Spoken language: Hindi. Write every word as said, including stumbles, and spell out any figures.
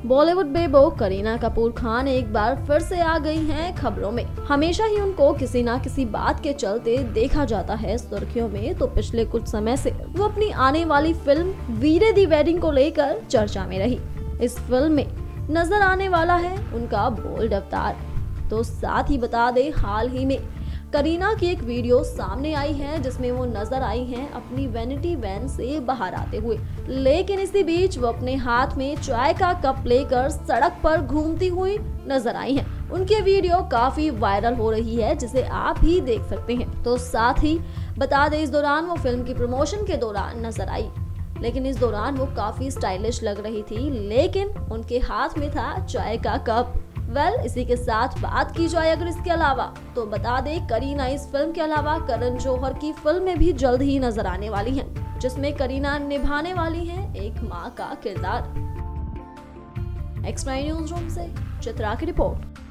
बॉलीवुड बेबो करीना कपूर खान एक बार फिर से आ गई हैं खबरों में। हमेशा ही उनको किसी ना किसी बात के चलते देखा जाता है सुर्खियों में, तो पिछले कुछ समय से वो अपनी आने वाली फिल्म वीरे दी वेडिंग को लेकर चर्चा में रही। इस फिल्म में नजर आने वाला है उनका बोल्ड अवतार। तो साथ ही बता दे, हाल ही में करीना की एक वीडियो सामने आई है जिसमें वो नजर आई हैं अपनी वैनिटी वैन से बाहर आते हुए, लेकिन इसी बीच वो अपने हाथ में चाय का कप लेकर सड़क पर घूमती हुई नजर आई हैं। उनकी वीडियो काफी वायरल हो रही है, जिसे आप ही देख सकते हैं। तो साथ ही बता दें, इस दौरान वो फिल्म की प्रमोशन के दौरान नजर आई, लेकिन इस दौरान वो काफी स्टाइलिश लग रही थी, लेकिन उनके हाथ में था चाय का कप। वेल well, इसी के साथ बात की जाए अगर इसके अलावा, तो बता दें करीना इस फिल्म के अलावा करण जौहर की फिल्म में भी जल्द ही नजर आने वाली हैं, जिसमें करीना निभाने वाली हैं एक मां का किरदार। एक्स नाइन न्यूज रूम से चित्रा की रिपोर्ट।